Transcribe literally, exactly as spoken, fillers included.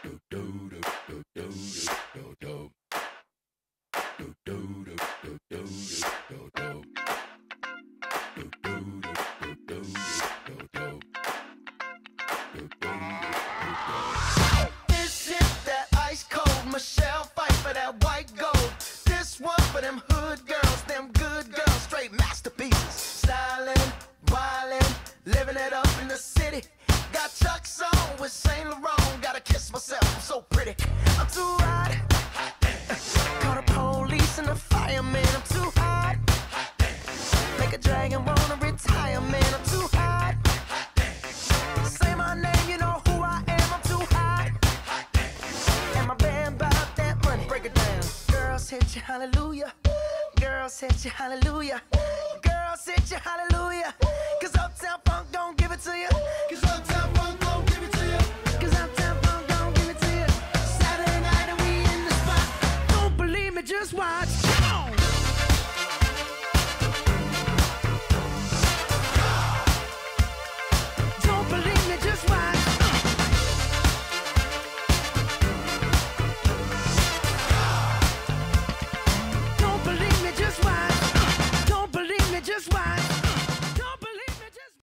This shit that ice cold Michelle fight for that white gold. This one for them hood girls, them good girls, straight masterpieces. Stylin', wildin', living it up in the city. Got Chuck's on with Saint Laurent. Gotta kiss myself, I'm so pretty. I'm too hot. Call the police and the fireman. I'm too hot. Make a dragon wanna retire, man. I'm too hot. Say my name, you know who I am. I'm too hot. And my band bought that money. Break it down. Girls hit you, hallelujah. Girls hit you, hallelujah. Girls hit you, hallelujah. Cause Uptown Funk don't give it to you. Cause Uptown Funk don't give it to you. Cause Uptown Funk don't give it to you. Saturday night and we in the spot. Don't believe me, just watch.